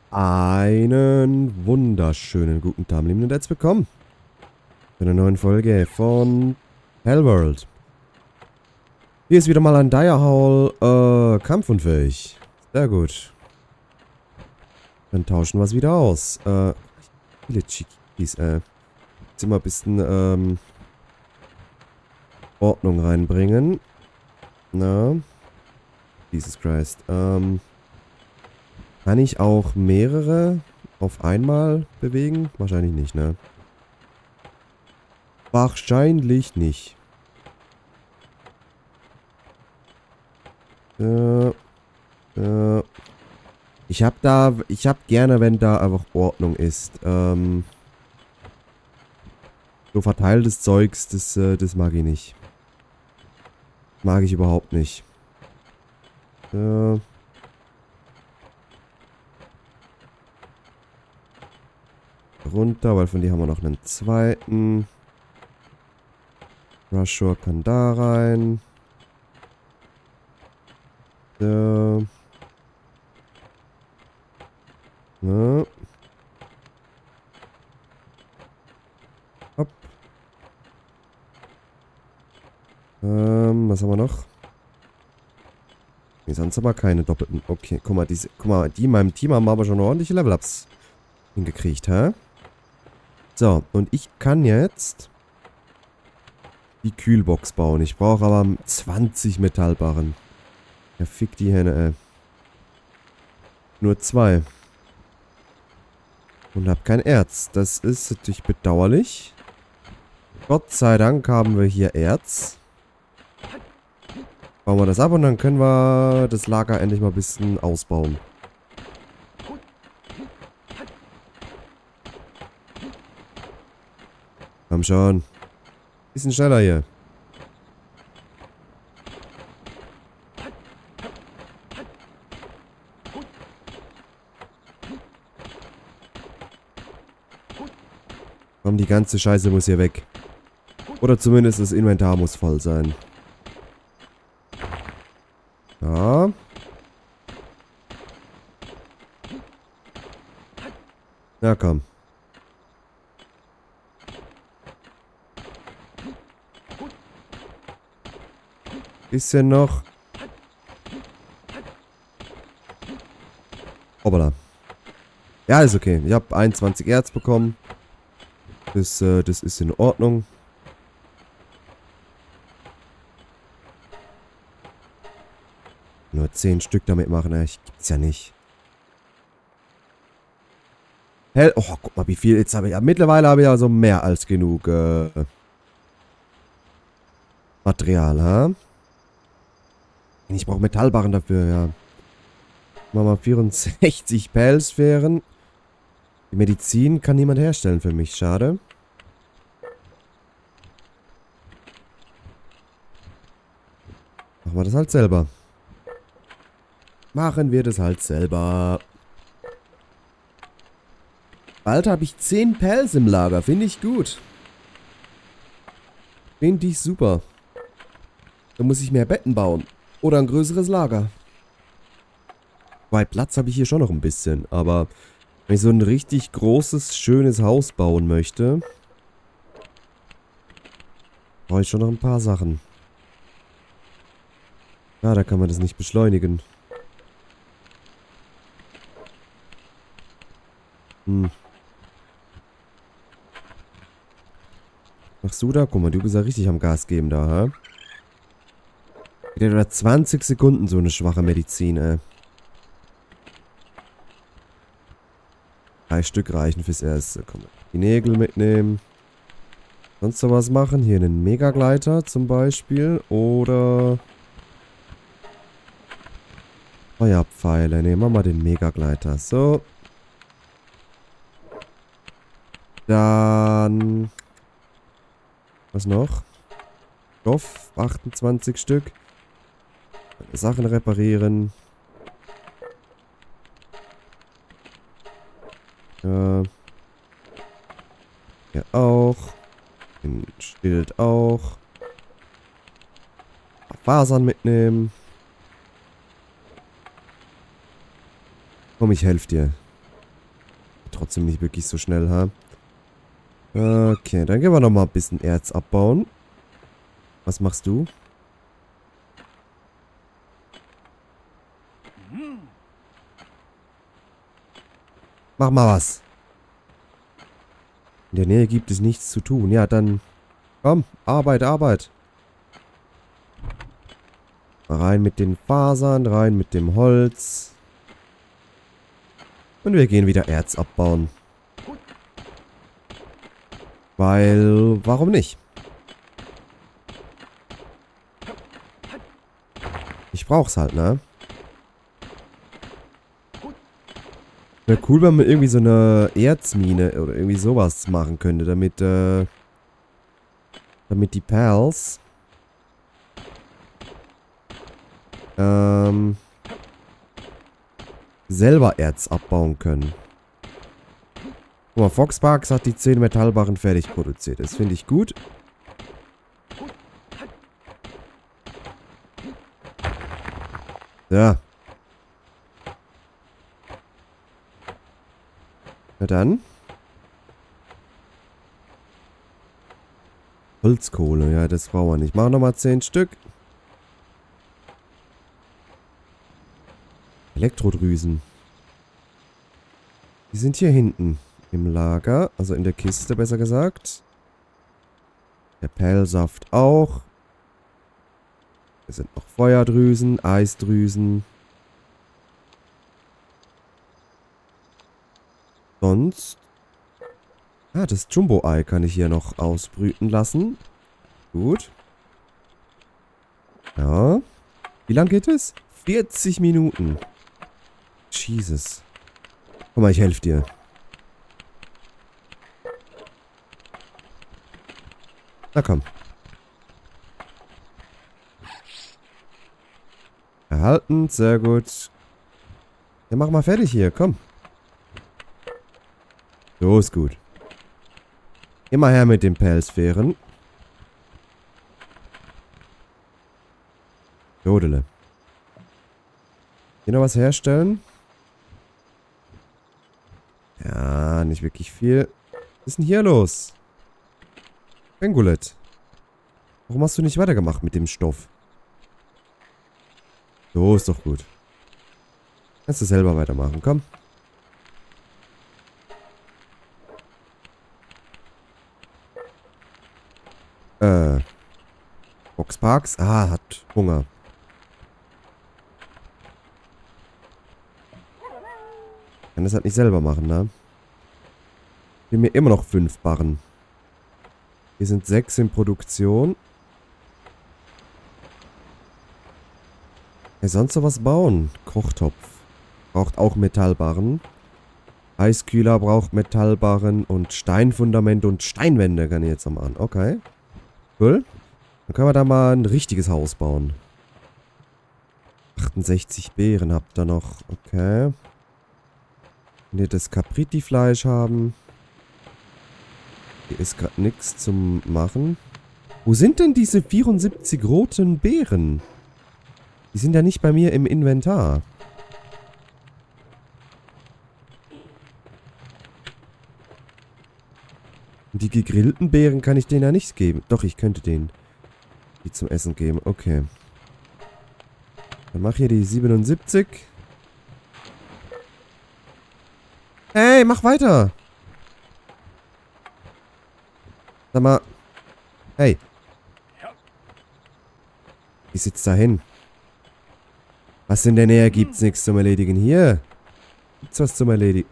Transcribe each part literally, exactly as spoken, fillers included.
Einen wunderschönen guten Tag, lieben und herzlich willkommen zu einer neuen Folge von Palworld. Hier ist wieder mal ein Direhall, äh, kampfunfähig. Sehr gut. Dann tauschen wir es wieder aus. Äh, viele Chiquis, äh. Jetzt immer ein bisschen, ähm, Ordnung reinbringen. Na. Jesus Christ. Ähm, kann ich auch mehrere auf einmal bewegen? Wahrscheinlich nicht, ne? Wahrscheinlich nicht. Äh, äh, ich hab da, ich hab gerne, wenn da einfach Ordnung ist. Ähm, so verteiltes Zeugs, das, äh, das mag ich nicht. Mag ich überhaupt nicht. Äh, runter, weil von die haben wir noch einen zweiten. Rushore kann da rein. Äh, ja. Hopp. Ähm, was haben wir noch? Nee, sonst aber keine doppelten. Okay, guck mal, diese, guck mal, die in meinem Team haben aber schon ordentliche Level-Ups hingekriegt, hä? So, und ich kann jetzt die Kühlbox bauen. Ich brauche aber zwanzig Metallbarren. Ja, fick die Henne, ey. Nur zwei. Und hab kein Erz. Das ist natürlich bedauerlich. Gott sei Dank haben wir hier Erz. Bauen wir das ab und dann können wir das Lager endlich mal ein bisschen ausbauen. Komm schon. Bisschen schneller hier. Komm, die ganze Scheiße muss hier weg. Oder zumindest das Inventar muss voll sein. Ja. Ja, komm. Bisschen noch. Hoppala. Ja, ist okay. Ich habe einundzwanzig Erz bekommen. Das, äh, das ist in Ordnung. Nur zehn Stück damit machen, ey. Gibt's ja nicht. Hell. Oh, guck mal, wie viel. Jetzt habe ich ja. Mittlerweile habe ich also mehr als genug äh, Material, ha? Ich brauche Metallbarren dafür, ja. Machen wir vierundsechzig Perlsphären. Die Medizin kann niemand herstellen für mich, schade. Machen wir das halt selber. Machen wir das halt selber. Bald habe ich zehn Pels im Lager. Finde ich gut. Finde ich super. Da muss ich mehr Betten bauen. Oder ein größeres Lager. Weil Platz habe ich hier schon noch ein bisschen. Aber wenn ich so ein richtig großes, schönes Haus bauen möchte, brauche ich schon noch ein paar Sachen. Ja, da kann man das nicht beschleunigen. Hm. Machst du da? Guck mal, du bist ja richtig am Gas geben da, ha? Wieder zwanzig Sekunden so eine schwache Medizin, ey. Drei Stück reichen fürs Erste. Komm, die Nägel mitnehmen. Sonst noch was machen? Hier einen Megagleiter zum Beispiel. Oder Feuerpfeile. Nehmen wir mal den Megagleiter. So. Dann was noch? Stoff, achtundzwanzig Stück. Sachen reparieren. Ja. Hier auch. Den Schild auch. Fasern mitnehmen. Komm, ich helfe dir. trotzdem nicht wirklich so schnell, ha? Okay, dann gehen wir nochmal ein bisschen Erz abbauen. Was machst du? Mach mal was. In der Nähe gibt es nichts zu tun. Ja, dann... Komm, Arbeit, Arbeit. Rein mit den Fasern, rein mit dem Holz. Und wir gehen wieder Erz abbauen. Weil, warum nicht? Ich brauch's halt, ne? Wäre cool, wenn man irgendwie so eine Erzmine oder irgendwie sowas machen könnte, damit, äh, damit die Pals, ähm, selber Erz abbauen können. Guck mal, Foxparks hat die zehn Metallbarren fertig produziert. Das finde ich gut. Ja. Na dann. Holzkohle, ja, das brauchen wir nicht. Machen wir nochmal zehn Stück. Elektrodrüsen. Die sind hier hinten im Lager. Also in der Kiste, besser gesagt. Der Perlsaft auch. Hier sind noch Feuerdrüsen, Eisdrüsen. Sonst... Ah, das Jumbo-Ei kann ich hier noch ausbrüten lassen. Gut. Ja. Wie lang geht es? vierzig Minuten. Jesus. Komm mal, ich helfe dir. Na komm. Erhalten, sehr gut. Ja, mach mal fertig hier, komm. So ist gut. Immer her mit den Perlsphären. Jodele. Hier noch was herstellen? Ja, nicht wirklich viel. Was ist denn hier los? Pengulet. Warum hast du nicht weitergemacht mit dem Stoff? So, ist doch gut. Kannst du selber weitermachen, komm. Äh. Foxparks? Ah, hat Hunger. Kann das halt nicht selber machen, ne? Wir haben mir immer noch fünf Barren. Hier sind sechs in Produktion. Hey, sonst noch was bauen? Kochtopf. Braucht auch Metallbarren. Eiskühler braucht Metallbarren und Steinfundament und Steinwände kann ich jetzt noch machen. Okay. Cool. Dann können wir da mal ein richtiges Haus bauen. achtundsechzig Beeren habt ihr noch. Okay. Wenn ihr das Capriti-Fleisch haben. Hier ist gerade nichts zum Machen. Wo sind denn diese vierundsiebzig roten Beeren? Die sind ja nicht bei mir im Inventar. Und die gegrillten Beeren kann ich denen ja nicht geben. Doch, ich könnte denen die zum Essen geben. Okay. Dann mach hier die siebenundsiebzig. Hey, mach weiter! Sag mal. Hey. Wie sitzt da hin? Was in der Nähe gibt's nichts zum Erledigen? Hier. Gibt's was zum Erledigen?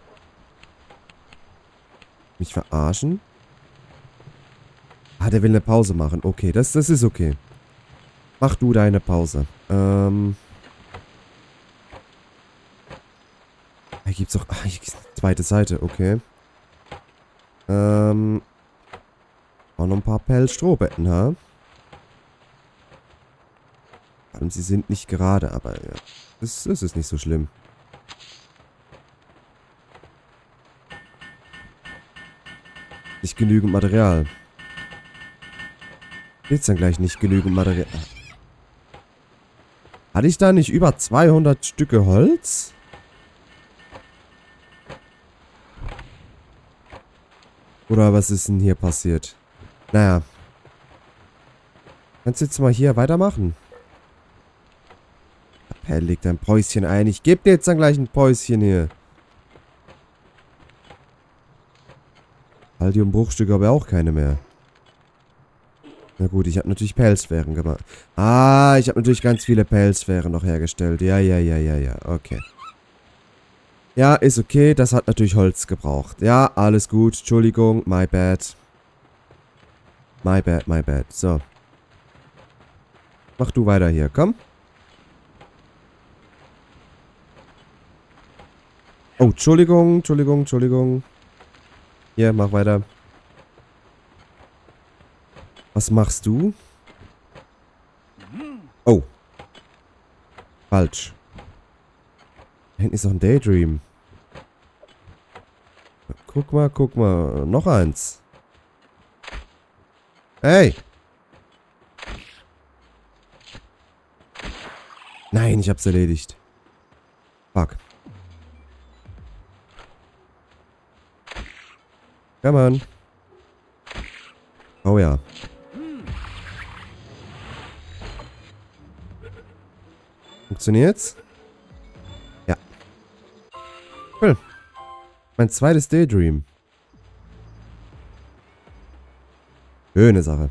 Mich verarschen? Ah, der will eine Pause machen. Okay, das, das ist okay. Mach du deine Pause. Ähm. Hier gibt's auch... Ah, hier gibt's eine zweite Seite. Okay. Ähm. Auch noch ein paar Pelzstrohbetten, ha? Vor allem, sie sind nicht gerade, aber ja. Das, das ist nicht so schlimm. Nicht genügend Material. Gibt's dann gleich nicht genügend Material? Hatte ich da nicht über zweihundert Stücke Holz? Oder was ist denn hier passiert? Naja. Kannst du jetzt mal hier weitermachen? Appell, leg dein Päuschen ein. Ich gebe dir jetzt dann gleich ein Päuschen hier. Haldium-Bruchstücke aber auch keine mehr. Na gut, ich habe natürlich Pelzsphären gemacht. Ah, ich habe natürlich ganz viele Pelzsphären noch hergestellt. Ja, ja, ja, ja, ja. Okay. Ja, ist okay. Das hat natürlich Holz gebraucht. Ja, alles gut. Entschuldigung. My bad. My bad, my bad. So. Mach du weiter hier. Komm. Oh, Entschuldigung, Entschuldigung, Entschuldigung. Hier, mach weiter. Was machst du? Oh. Falsch. Da hinten ist noch ein Daydream. Guck mal, guck mal. Noch eins. Hey! Nein, ich hab's erledigt. Fuck. Come on. Oh ja. Funktioniert's? Ja. Cool. Mein zweites Daydream. Schöne Sache.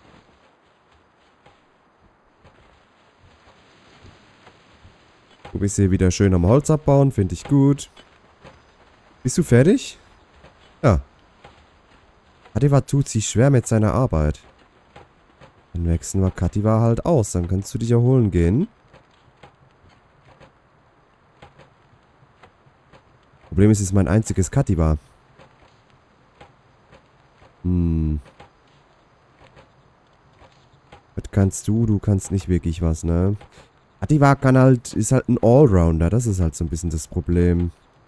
Du bist hier wieder schön am Holz abbauen, finde ich gut. Bist du fertig? Ja. Kativa tut sich schwer mit seiner Arbeit. Dann wechseln wir Kativa halt aus, dann kannst du dich erholen gehen. Problem ist, es ist mein einziges Kativa. Hm. Was kannst du? Du kannst nicht wirklich was, ne? Kativa kann halt, ist halt ein Allrounder, das ist halt so ein bisschen das Problem.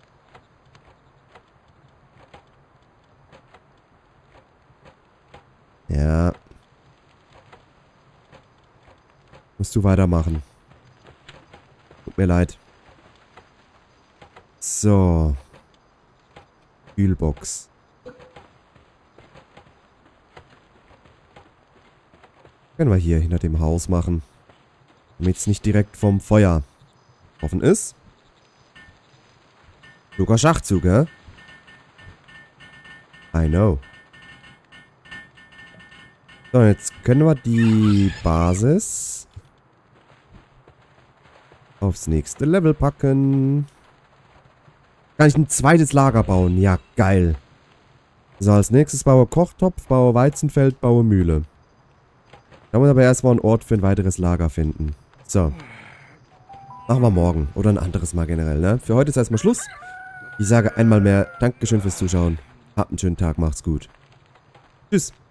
Ja. Musst du weitermachen. Tut mir leid. So. Kühlbox. Können wir hier hinter dem Haus machen. Damit es nicht direkt vom Feuer offen ist. Sogar Schachzug, hä? I know. So, jetzt können wir die Basis aufs nächste Level packen. Kann ich ein zweites Lager bauen? Ja, geil. So, als nächstes baue Kochtopf, baue Weizenfeld, baue Mühle. Da muss aber erstmal einen Ort für ein weiteres Lager finden. So. Machen wir morgen. Oder ein anderes Mal generell, ne? Für heute ist erstmal Schluss. Ich sage einmal mehr Dankeschön fürs Zuschauen. Habt einen schönen Tag, macht's gut. Tschüss.